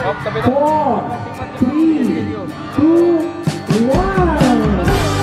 4, 3, 2, 1.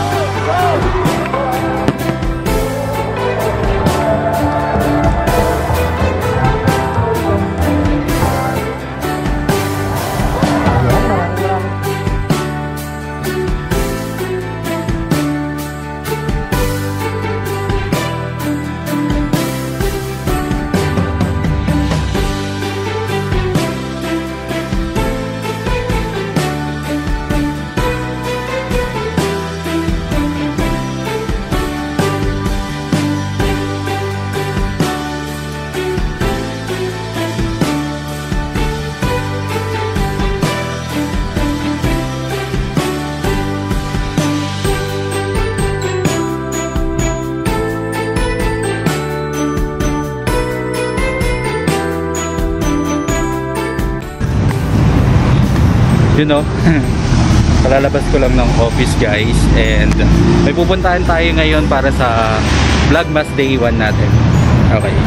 You know, palalabas ko lang ng office guys, and may pupuntahan tayo ngayon para sa Vlogmas Day 1 natin. Okay.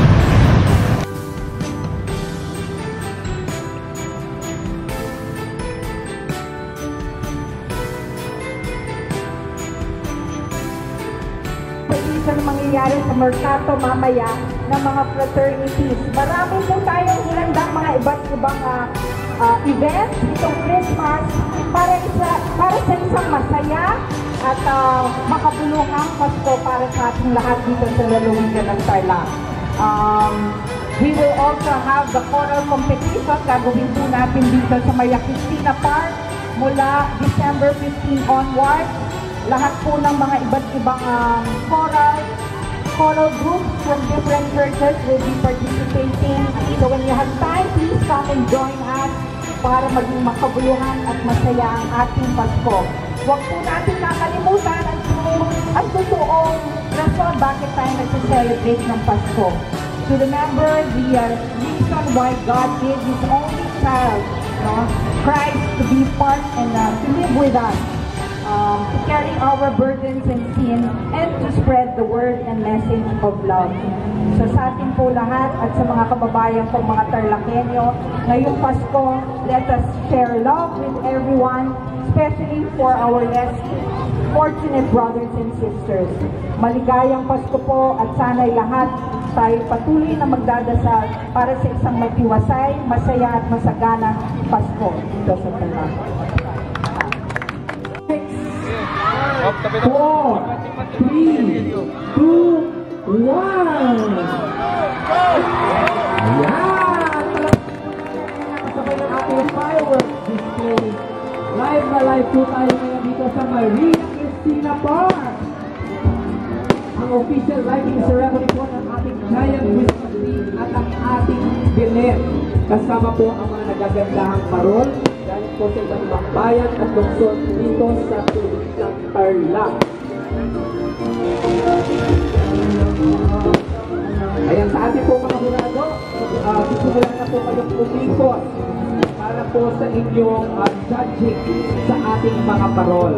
Ang mangyayari sa Mercato mamaya ng mga fraternities. Marami po tayong ilandang mga iba't ibang events itong Christmas para sa isang masaya at makabuluhang Pasko para sa ating lahat dito sa lalawigan ng Tarlac. We will also have the choral competition. Gagawin po natin dito sa Maria Cristina Park mula December 15 onward. Lahat po ng mga iba't ibang choral groups from different churches will be participating. So when you have time, please come and join us para maging makabuluhan at masaya ang ating Pasko. Huwag po natin nakalimutan ang totoong rason bakit tayo nag-celebrate ng Pasko. To remember the reason why God gave His only child, Christ, to be part and to live with us. To carry our burdens and sin and to spread the word and message of love. So sa atin po lahat at sa mga kababayan po mga Tarlakenyo, ngayong Pasko, let us share love with everyone, especially for our less fortunate brothers and sisters. Maligayang Pasko po at sana'y lahat tayo patuloy na magdadasal para sa isang matiwasay, masaya at masagana Pasko dito sa Tarlac. 4, 3, 2, 1. Ayan! Nakasabay ng ating fireworks display. Live na live po tayo ngayon dito sa Maria Cristina Park. Ang official lighting ceremony po ng ating giant Christmas tree at ang ating Belen. Kasama po ang mga nagagandahang parol galing po sa ibang ibang bayan at lungsod dito sa Provincial Tarlac. Ayan, sa ating po mga hurado, sisimulan na po kayong umikot para po sa inyong judging sa ating mga parol.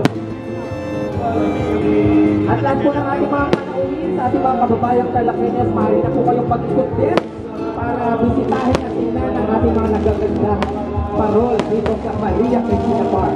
At lahat po ng ating mga kanauhin sa ating mga kababayang Tarlakenyas, maaari na po kayong pag-ikot din para bisitahin at tingnan ang ating mga nagagandang parol dito sa Maria Cristina Park.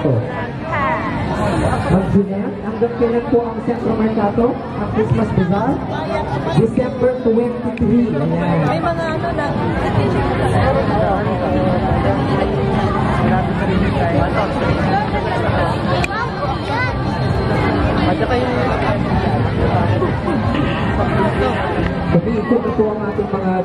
Mercato. Mag-dinner, hanggang kailan po ang Centro Mercato, ang Christmas Bazaar? December 23. Ayan. May mga ano na. Kasi ito ang ating mga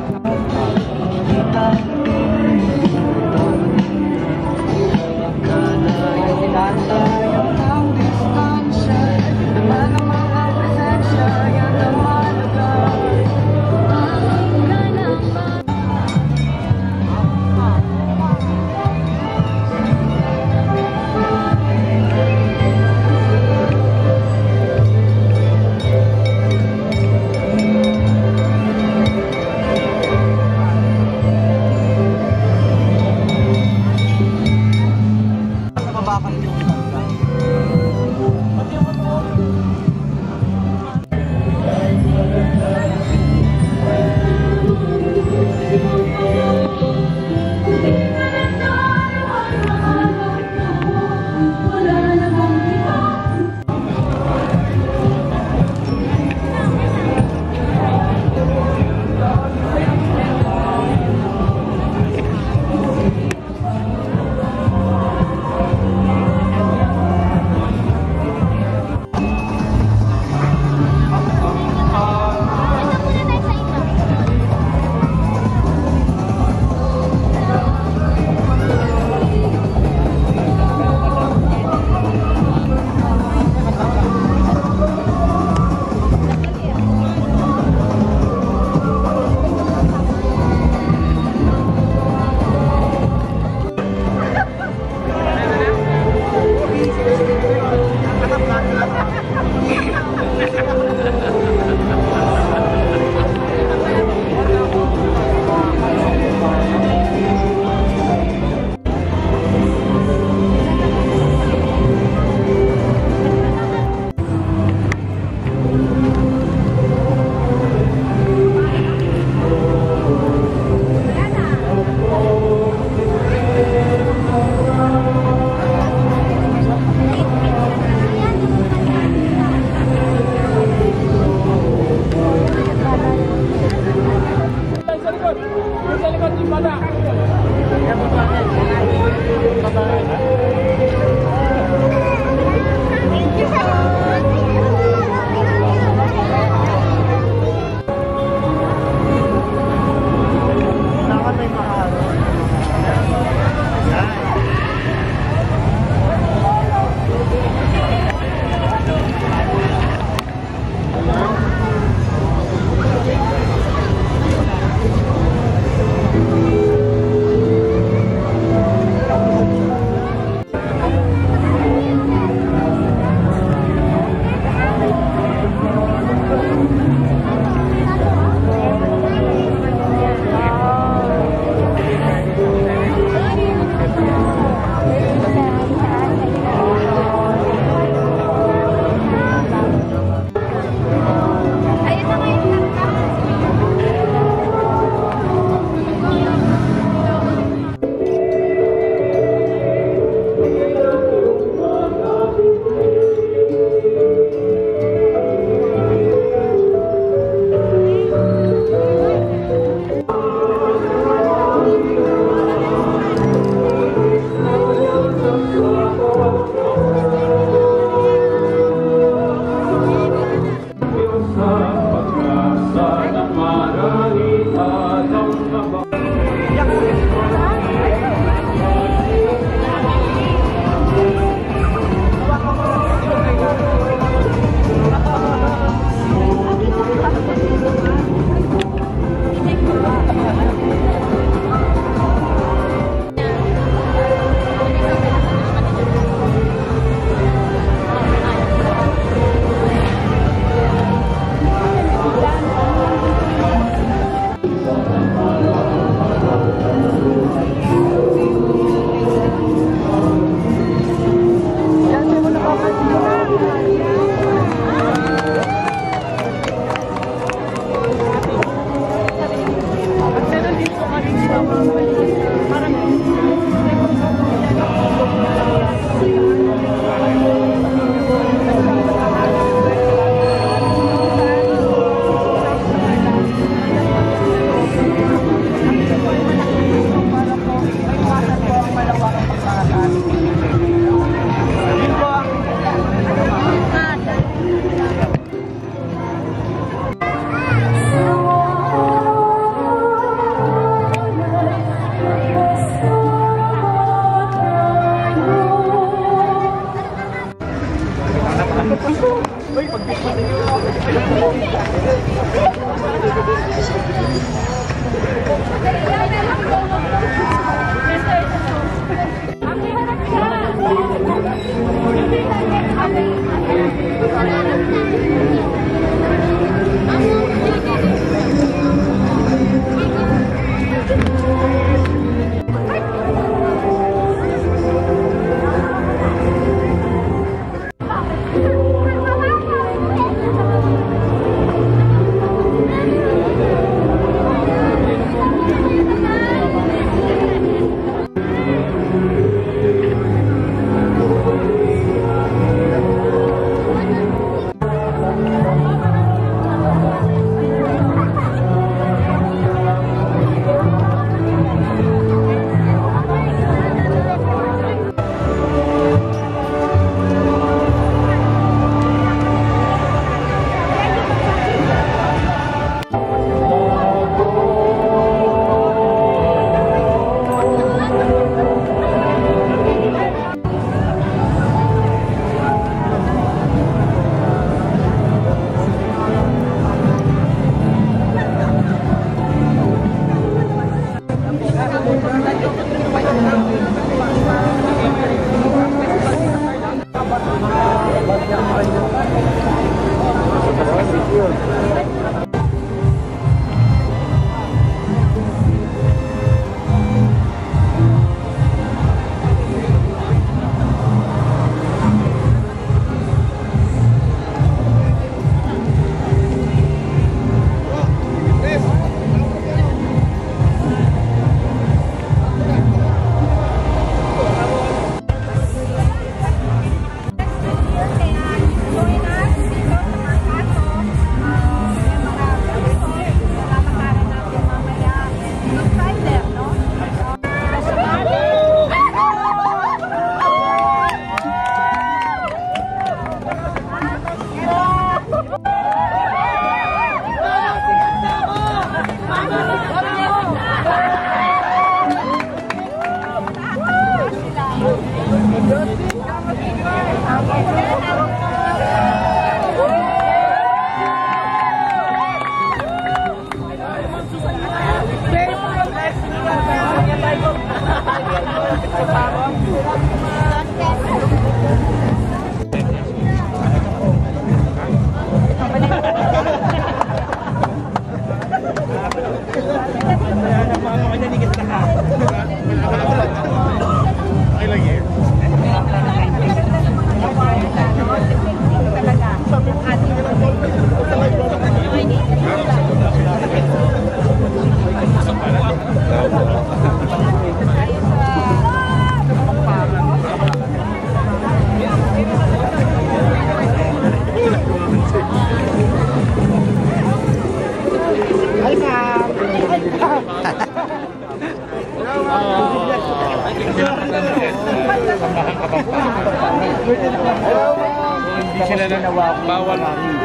Hindi sila na bawal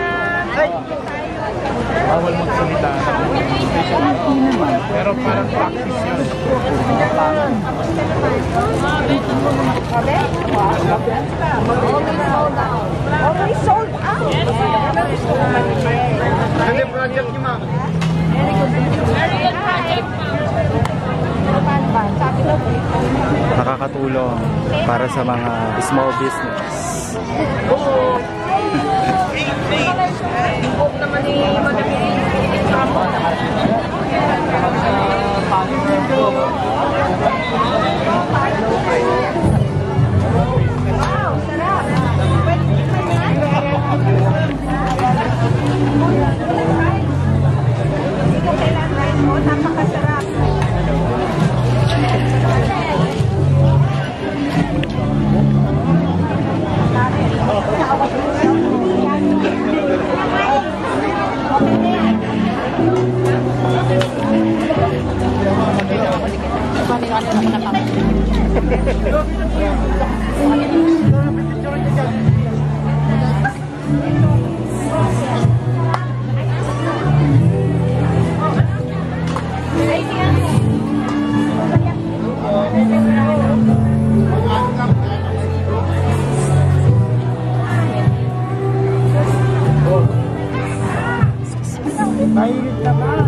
magsalita. Pero parang practice yun. Always sold out. Ano yung project niyo, ma'am? Nakakatulong para sa mga small business. Wow, sarap. Hindi ko kailangan mo, napakasarap. Mahilig naman.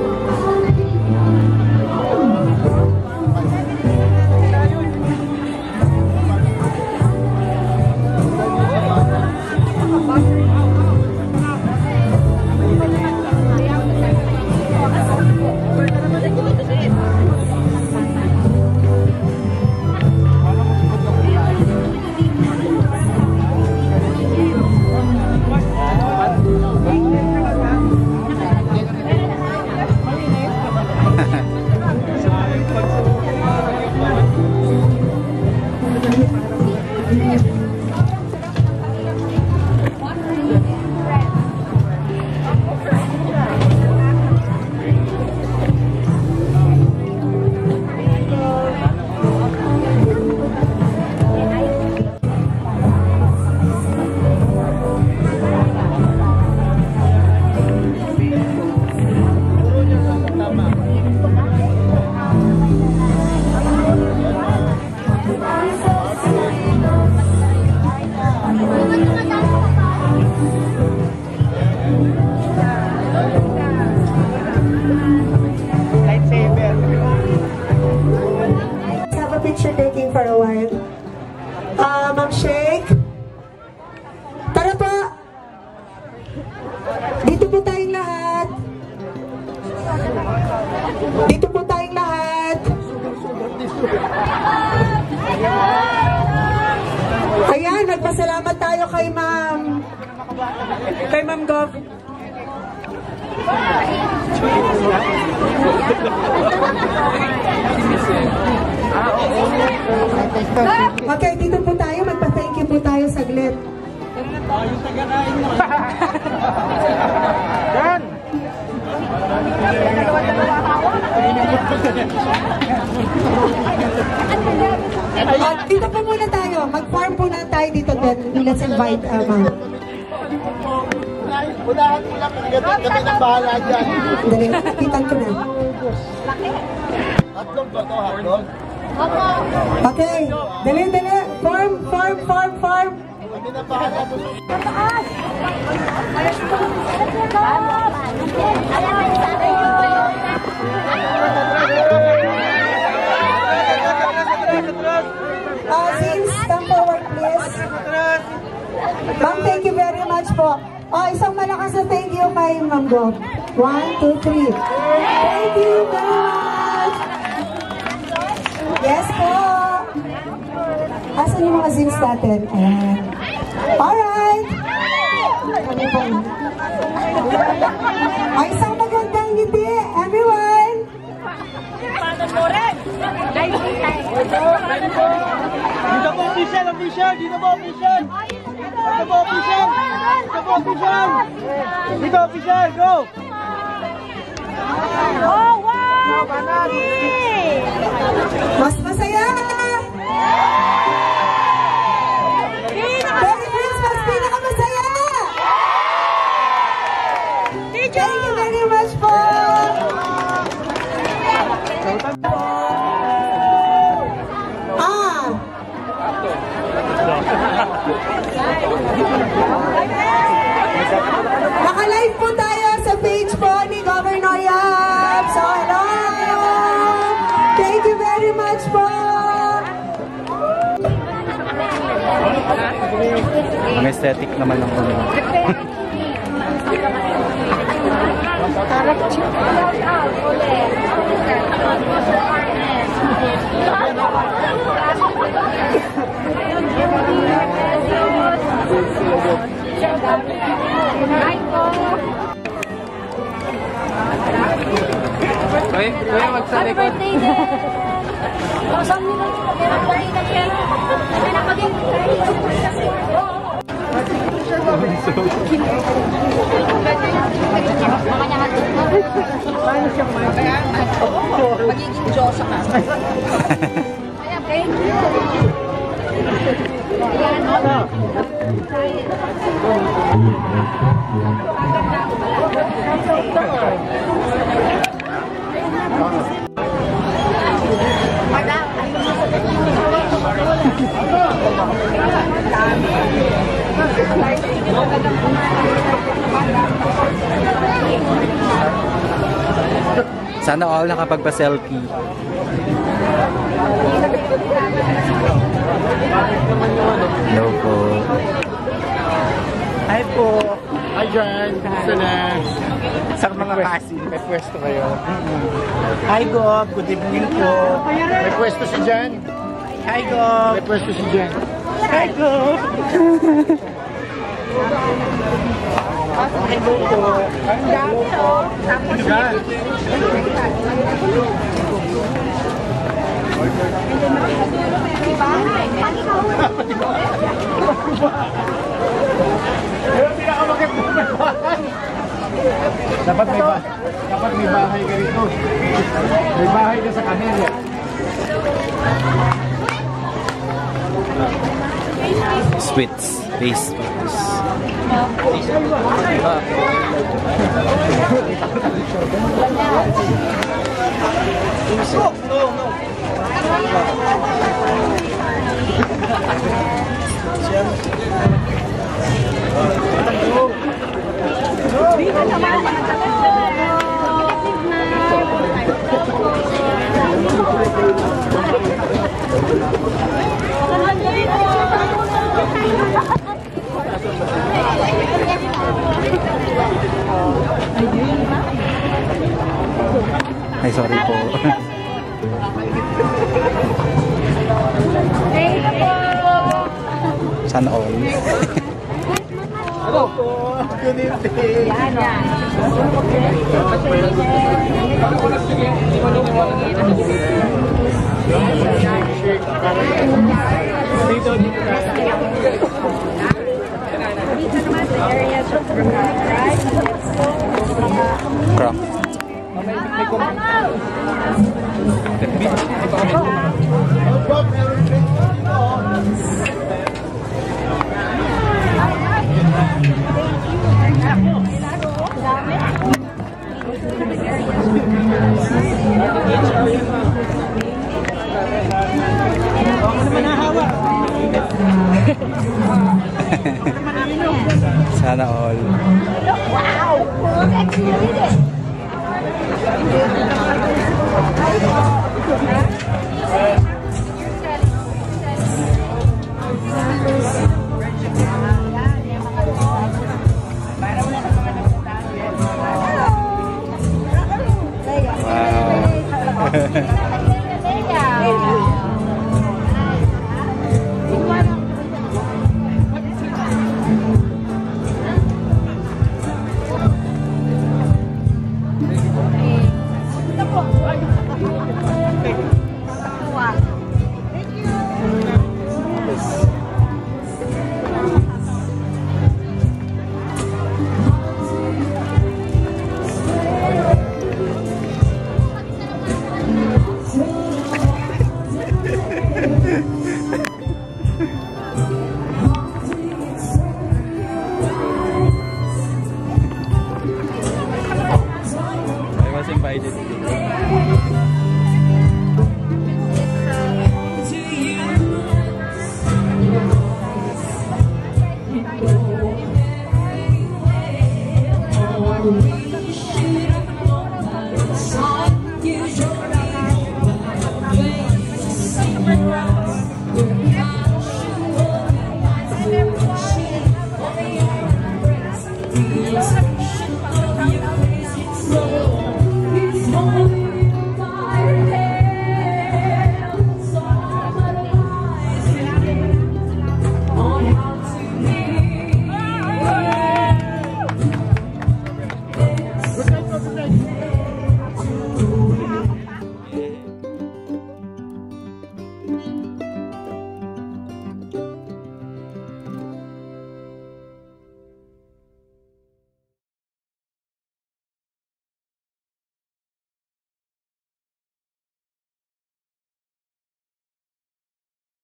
For a while. Ma'am Sheikh. Tara po. Dito po tayong lahat. Dito po tayong lahat. Ayan, nagpasalamat tayo kay Ma'am. Kay Ma'am Gov. Okay, dito po tayo. Magpa-thank you po tayo saglit. Yan! Dito po muna tayo. Mag-farm po na tayo dito din. Let's invite Ma'am. Unahan mo lang. Gabi ng bahala dyan. Dali, kitan ko na. Hotdog ba ito? Hotdog? Okay, dali, dali. Form. Kami na bahala po. Since, come forward please. Ma'am, thank you very much po. Isang malakas na thank you kay Ma'am Go. 1, 2, 3. Thank you very much. Yes po. Asan yung mga zins natin? Ayan. Alright. Ano po? Isang magandang ngiti, everyone. Dito po official. Dito po official, go! Oh, wow! Mas masaya! Merry Christmas! Pinakamasaya! Thank you very much po! Naka-live po tayo sa page po ni Governor Yap. So, hello! Thank you very much po! Ang aesthetic naman ng ulo. Kuya, magsalikod. Happy birthday din! Kasama nyo lang yung birthday na yan. Magiging Diyos ka. Kaya, thank you. Sana all nakapagpa-selfie. Hello po. Hi po. Hi John. Kamusta na? Sa mga kasi, may pwesto kayo. Hi Gob. Good evening po. May pwesto si John. Hi Gob. May pwesto si John. Hi Gob. Hello po. Hello po. John. Dapat may bahay ka rito. May bahay ka sa kanila. Sweets. Pastries. Ay, sorry po. Sana all. Hello po. Good evening. Crop. Sana all. Wow! Let's read it!